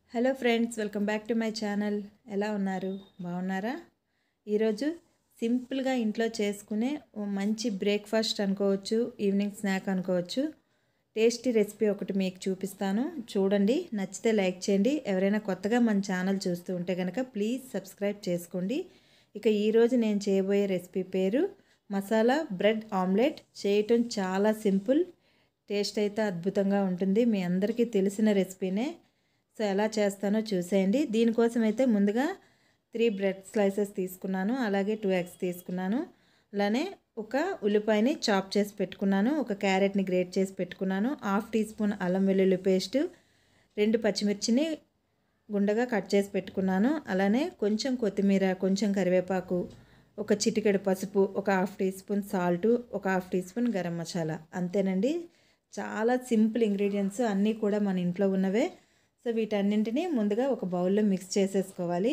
Hello friends, welcome back to my channel. ఎలా ఉన్నారు? బాగున్నారా? ఈరోజు సింపుల్గా ఇంట్లో చేసుకునే ఓ మంచి బ్రేక్ఫాస్ట్ అనుకోవచ్చు, ఈవినింగ్ స్నాక్ అనుకోవచ్చు, టేస్టీ రెసిపీ ఒకటి మీకు చూపిస్తాను. చూడండి, నచ్చితే లైక్ చేయండి. ఎవరైనా కొత్తగా మన ఛానల్ చూస్తూ ఉంటే కనుక ప్లీజ్ సబ్స్క్రైబ్ చేసుకోండి. ఇక ఈరోజు నేను చేయబోయే రెసిపీ పేరు మసాలా బ్రెడ్ ఆమ్లెట్. చేయటం చాలా సింపుల్, టేస్ట్ అయితే అద్భుతంగా ఉంటుంది. మీ అందరికీ తెలిసిన రెసిపీనే. సో ఎలా చేస్తానో చూసేయండి. దీనికోసం అయితే ముందుగా 3 బ్రెడ్ స్లైసెస్ తీసుకున్నాను, అలాగే 2 ఎగ్స్ తీసుకున్నాను, అలానే ఒక ఉల్లిపాయని చాప్ చేసి పెట్టుకున్నాను, ఒక క్యారెట్ని గ్రేట్ చేసి పెట్టుకున్నాను, 1/2 టీ స్పూన్ అల్లం వెల్లుల్లి పేస్ట్, 2 పచ్చిమిర్చిని గుండగా కట్ చేసి పెట్టుకున్నాను, అలానే కొంచెం కొత్తిమీర, కొంచెం కరివేపాకు, ఒక చిటికెడు పసుపు, ఒక 1/2 టీ స్పూన్ సాల్ట్, ఒక 1/2 టీ స్పూన్ గరం మసాలా. అంతేనండి, చాలా సింపుల్ ఇంగ్రీడియంట్స్, అన్నీ కూడా మన ఇంట్లో ఉన్నవే. సో వీటన్నింటినీ ముందుగా ఒక బౌల్లో మిక్స్ చేసేసుకోవాలి.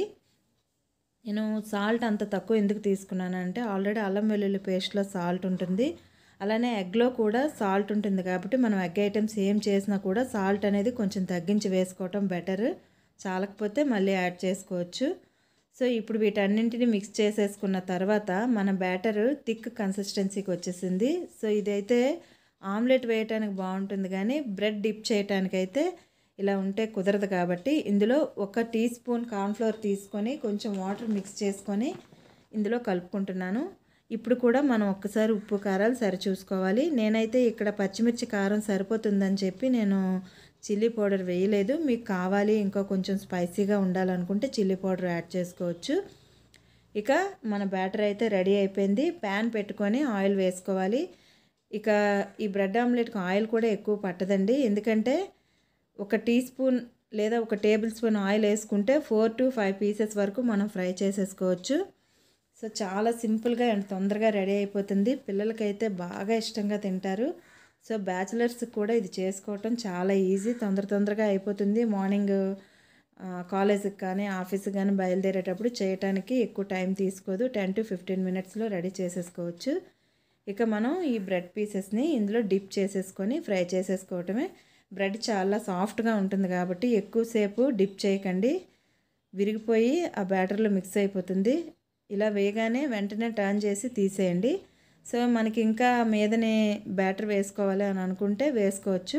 నేను సాల్ట్ అంత తక్కువ ఎందుకు తీసుకున్నాను అంటే ఆల్రెడీ అల్లం వెల్లుల్లి పేస్ట్లో సాల్ట్ ఉంటుంది, అలానే ఎగ్లో కూడా సాల్ట్ ఉంటుంది కాబట్టి మనం ఎగ్ ఐటమ్స్ ఏం చేసినా కూడా సాల్ట్ అనేది కొంచెం తగ్గించి వేసుకోవటం బెటర్. చాలకపోతే మళ్ళీ యాడ్ చేసుకోవచ్చు. సో ఇప్పుడు వీటన్నింటినీ మిక్స్ చేసేసుకున్న తర్వాత మన బ్యాటర్ థిక్ కన్సిస్టెన్సీకి వచ్చేసింది. సో ఇదైతే ఆమ్లెట్ వేయటానికి బాగుంటుంది, కానీ బ్రెడ్ డిప్ చేయటానికైతే ఇలా ఉంటే కుదరదు. కాబట్టి ఇందులో 1 టీ స్పూన్ కార్న్ఫ్లోర్ తీసుకొని కొంచెం వాటర్ మిక్స్ చేసుకొని ఇందులో కలుపుకుంటున్నాను. ఇప్పుడు కూడా మనం ఒక్కసారి ఉప్పు కారాలు సరి చూసుకోవాలి. నేనైతే ఇక్కడ పచ్చిమిర్చి కారం సరిపోతుందని చెప్పి నేను చిల్లీ పౌడర్ వేయలేదు. మీకు కావాలి ఇంకా కొంచెం స్పైసీగా ఉండాలనుకుంటే చిల్లీ పౌడర్ యాడ్ చేసుకోవచ్చు. ఇక మన బ్యాటర్ అయితే రెడీ అయిపోయింది. ప్యాన్ పెట్టుకొని ఆయిల్ వేసుకోవాలి. ఇక ఈ బ్రెడ్ ఆమ్లెట్కి ఆయిల్ కూడా ఎక్కువ పట్టదండి, ఎందుకంటే 1 టీ స్పూన్ లేదా 1 టేబుల్ స్పూన్ ఆయిల్ వేసుకుంటే 4 to 5 పీసెస్ వరకు మనం ఫ్రై చేసేసుకోవచ్చు. సో చాలా సింపుల్గా అండ్ తొందరగా రెడీ అయిపోతుంది. పిల్లలకైతే బాగా ఇష్టంగా తింటారు. సో బ్యాచిలర్స్కి కూడా ఇది చేసుకోవటం చాలా ఈజీ, తొందరగా అయిపోతుంది. మార్నింగ్ కాలేజీకి కానీ ఆఫీస్కి కానీ బయలుదేరేటప్పుడు చేయటానికి ఎక్కువ టైం తీసుకోదు. 10 to 15 మినిట్స్లో రెడీ చేసేసుకోవచ్చు. ఇక మనం ఈ బ్రెడ్ పీసెస్ని ఇందులో డిప్ చేసేసుకొని ఫ్రై చేసేసుకోవటమే. బ్రెడ్ చాలా సాఫ్ట్గా ఉంటుంది కాబట్టి ఎక్కువసేపు డిప్ చేయకండి, విరిగిపోయి ఆ బ్యాటర్లో మిక్స్ అయిపోతుంది. ఇలా వేయగానే వెంటనే టర్న్ చేసి తీసేయండి. సో మనకి ఇంకా మీదనే బ్యాటర్ వేసుకోవాలి అని అనుకుంటే వేసుకోవచ్చు.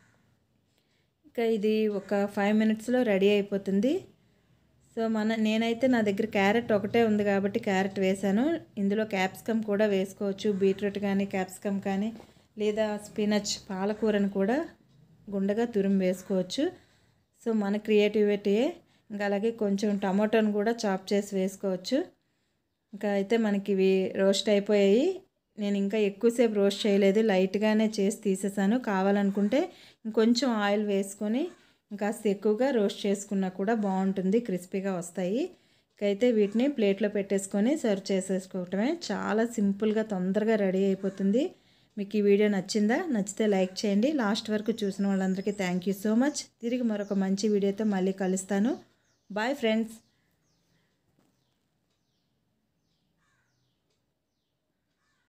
ఇంకా ఇది ఒక 5 మినిట్స్లో రెడీ అయిపోతుంది. సో నేనైతే నా దగ్గర క్యారెట్ ఒకటే ఉంది కాబట్టి క్యారెట్ వేసాను. ఇందులో క్యాప్సికమ్ కూడా వేసుకోవచ్చు, బీట్రూట్ కానీ క్యాప్సికమ్ కానీ, లేదా స్పినచ్ పాలకూరను కూడా గుండగా తురిమి వేసుకోవచ్చు. సో మన క్రియేటివిటీయే. ఇంకా అలాగే కొంచెం టమాటోను కూడా చాప్ చేసి వేసుకోవచ్చు. ఇంకా అయితే మనకి ఇవి రోస్ట్ అయిపోయాయి. నేను ఇంకా ఎక్కువసేపు రోస్ట్ చేయలేదు, లైట్గానే చేసి తీసేసాను. కావాలనుకుంటే ఇంకొంచెం ఆయిల్ వేసుకొని ఇంకాస్త ఎక్కువగా రోస్ట్ చేసుకున్నా కూడా బాగుంటుంది, క్రిస్పీగా వస్తాయి. ఇంకైతే వీటిని ప్లేట్లో పెట్టేసుకొని సర్వ్ చేసేసుకోవటమే. చాలా సింపుల్గా తొందరగా రెడీ అయిపోతుంది. మీకు ఈ వీడియో నచ్చిందా? నచ్చితే లైక్ చేయండి. లాస్ట్ వరకు చూసిన వాళ్ళందరికీ థ్యాంక్ యూ సో మచ్. తిరిగి మరొక మంచి వీడియోతో మళ్ళీ కలుస్తాను. Bye friends.